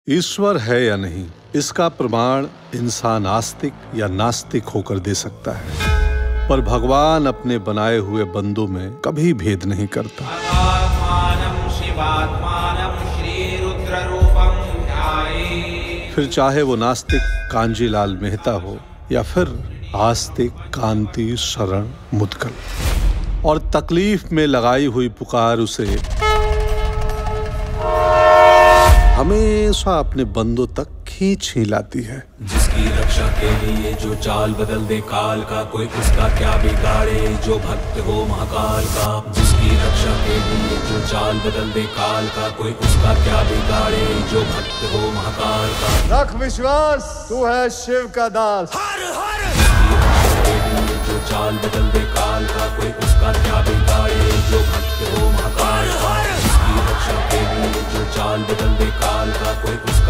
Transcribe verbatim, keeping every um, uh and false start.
ईश्वर है या नहीं, इसका प्रमाण इंसान आस्तिक या नास्तिक होकर दे सकता है, पर भगवान अपने बनाए हुए बंदों में कभी भेद नहीं करता। फिर चाहे वो नास्तिक कांजीलाल मेहता हो या फिर आस्तिक कांति शरण मुदगल, और तकलीफ में लगाई हुई पुकार उसे हमेशा अपने बंदों तक खींच ही लाती है। जिसकी रक्षा के लिए जो चाल बदल दे काल का, कोई उसका क्या बिगाड़े जो भक्त हो महाकाल का। जिसकी रक्षा के लिए जो चाल बदल दे काल का, कोई उसका क्या बिगाड़े जो भक्त हो महाकाल का। रख विश्वास, तू है शिव का दास। हर हर जिसकी रक्षा के लिए जो चाल बदल दे काल का, कोई उसका क्या बिगाड़े जो भक्त हो महाकाल का। जिसकी रक्षा के लिए जो चाल बदल दे काल का, कोई